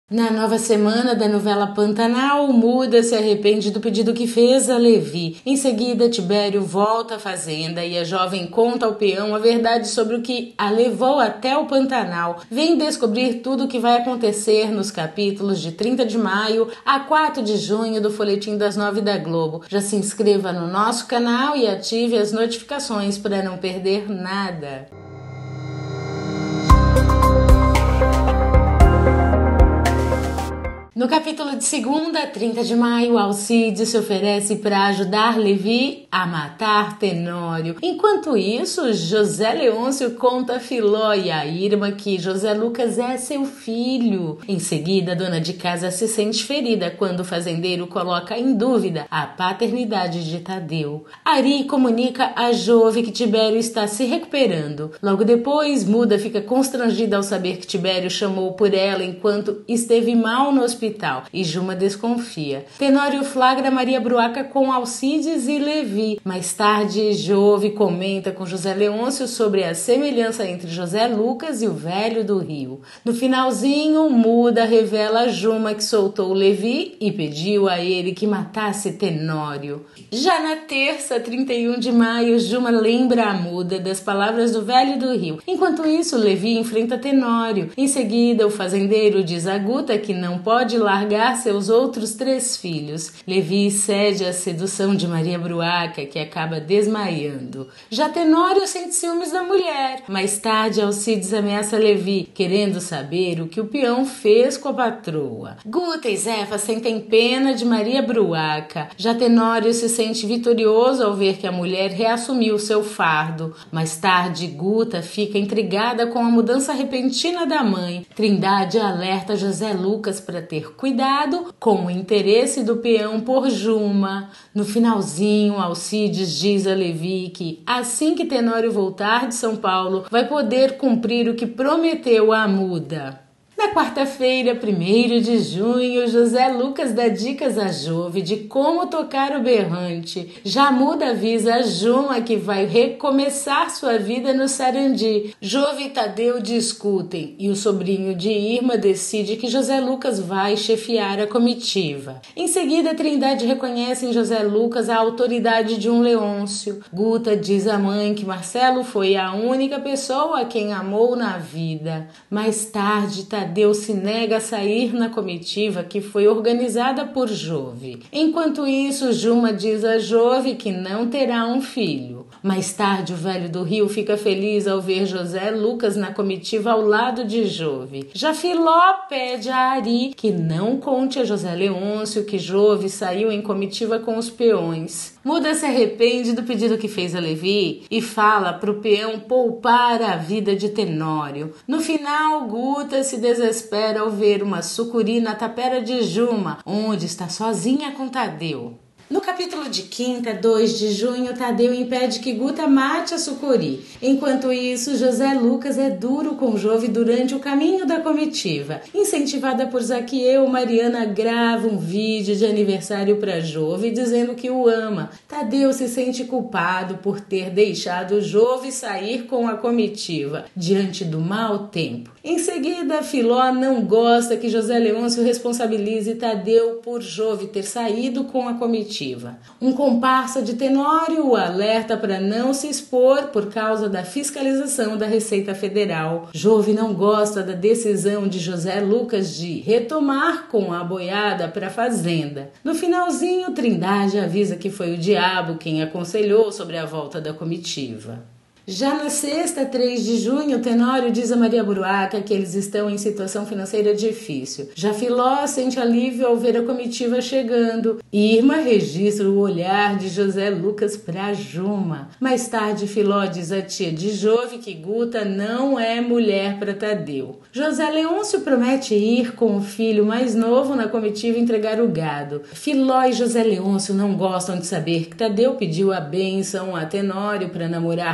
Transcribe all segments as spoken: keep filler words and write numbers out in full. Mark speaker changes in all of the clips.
Speaker 1: Na nova semana da novela Pantanal, Muda se arrepende do pedido que fez a Levi. Em seguida, Tibério volta à fazenda e a jovem conta ao peão a verdade sobre o que a levou até o Pantanal. Vem descobrir tudo o que vai acontecer nos capítulos de trinta de maio a quatro de junho do Folhetim das Nove da Globo. Já se inscreva no nosso canal e ative as notificações para não perder nada. No capítulo de segunda a trinta de maio, Alcides se oferece para ajudar Levi a matar Tenório. Enquanto isso, José Leôncio conta a Filó e a Irma que José Lucas é seu filho. Em seguida, a dona de casa se sente ferida quando o fazendeiro coloca em dúvida a paternidade de Tadeu. Ari comunica a Jove que Tibério está se recuperando. Logo depois, Muda fica constrangida ao saber que Tibério chamou por ela enquanto esteve mal no hospital. E Juma desconfia. Tenório flagra Maria Bruaca com Alcides e Levi. Mais tarde, Jove comenta com José Leôncio sobre a semelhança entre José Lucas e o velho do Rio. No finalzinho, Muda revela a Juma que soltou Levi e pediu a ele que matasse Tenório. Já na terça, trinta e um de maio, Juma lembra a Muda das palavras do velho do Rio. Enquanto isso, Levi enfrenta Tenório. Em seguida, o fazendeiro diz a Guta que não pode largar seus outros três filhos. Levi cede à sedução de Maria Bruaca, que acaba desmaiando. Já Tenório sente ciúmes da mulher. Mais tarde, Alcides ameaça Levi, querendo saber o que o peão fez com a patroa. Guta e Zefa sentem pena de Maria Bruaca. Já Tenório se sente vitorioso ao ver que a mulher reassumiu seu fardo. Mais tarde, Guta fica intrigada com a mudança repentina da mãe. Trindade alerta José Lucas para ter cuidado com o interesse do peão por Juma. No finalzinho, Alcides diz a Levi que, assim que Tenório voltar de São Paulo, vai poder cumprir o que prometeu à Muda. Na quarta-feira, primeiro de junho, José Lucas dá dicas a Jove de como tocar o berrante. Já Muda avisa a Juma que vai recomeçar sua vida no Sarandi. Jove e Tadeu discutem e o sobrinho de Irma decide que José Lucas vai chefiar a comitiva. Em seguida, Trindade reconhece em José Lucas a autoridade de um Leôncio. Guta diz à mãe que Marcelo foi a única pessoa a quem amou na vida. Mais tarde, Tadeu Tadeu se nega a sair na comitiva que foi organizada por Jove. Enquanto isso, Juma diz a Jove que não terá um filho. Mais tarde, o velho do Rio fica feliz ao ver José Lucas na comitiva ao lado de Jove. Já Filó pede a Ari que não conte a José Leôncio que Jove saiu em comitiva com os peões. Muda se arrepende do pedido que fez a Levi e fala para o peão poupar a vida de Tenório. No final, Guta se desespera ao ver uma sucuri na tapera de Juma, onde está sozinha com Tadeu. No capítulo de quinta, dois de junho, Tadeu impede que Guta mate a sucuri. Enquanto isso, José Lucas é duro com Jove durante o caminho da comitiva. Incentivada por Zaqueu, Mariana grava um vídeo de aniversário para Jove dizendo que o ama. Tadeu se sente culpado por ter deixado Jove sair com a comitiva, diante do mau tempo. Em seguida, Filó não gosta que José Leôncio responsabilize Tadeu por Jove ter saído com a comitiva. Um comparsa de Tenório o alerta para não se expor por causa da fiscalização da Receita Federal. Jove não gosta da decisão de José Lucas de retomar com a boiada para a fazenda. No finalzinho, Trindade avisa que foi o diabo quem aconselhou sobre a volta da comitiva. Já na sexta, três de junho, Tenório diz a Maria Bruaca que eles estão em situação financeira difícil. Já Filó sente alívio ao ver a comitiva chegando. Irma registra o olhar de José Lucas para Juma. Mais tarde, Filó diz à tia de Jove que Guta não é mulher para Tadeu. José Leôncio promete ir com o filho mais novo na comitiva entregar o gado. Filó e José Leôncio não gostam de saber que Tadeu pediu a bênção a Tenório para namorar Guta.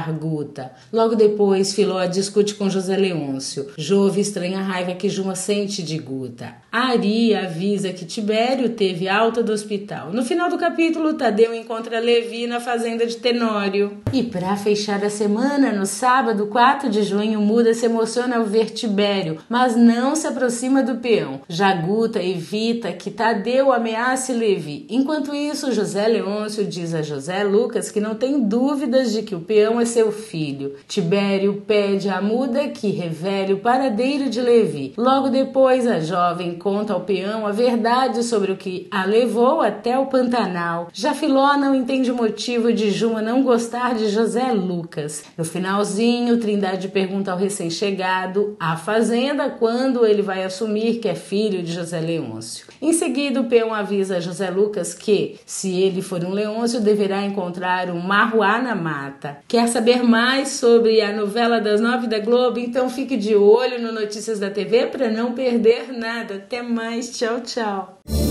Speaker 1: Guta. Logo depois, Filó discute com José Leôncio. Jô ouve estranha raiva que Juma sente de Guta. Ari avisa que Tibério teve alta do hospital. No final do capítulo, Tadeu encontra Levi na fazenda de Tenório. E para fechar a semana, no sábado, quatro de junho, Muda se emociona ao ver Tibério, mas não se aproxima do peão. Já Guta evita que Tadeu ameace Levi. Enquanto isso, José Leôncio diz a José Lucas que não tem dúvidas de que o peão é seu filho. Tibério pede a Muda que revele o paradeiro de Levi. Logo depois, a jovem conta ao peão a verdade sobre o que a levou até o Pantanal. Já Filó não entende o motivo de Juma não gostar de José Lucas. No finalzinho, Trindade pergunta ao recém-chegado à fazenda quando ele vai assumir que é filho de José Leôncio. Em seguida, o peão avisa a José Lucas que, se ele for um Leôncio, deverá encontrar um marruá na mata. Quer saber mais sobre a novela das nove da Globo? Então fique de olho no Notícias da T V para não perder nada. Até mais, tchau, tchau.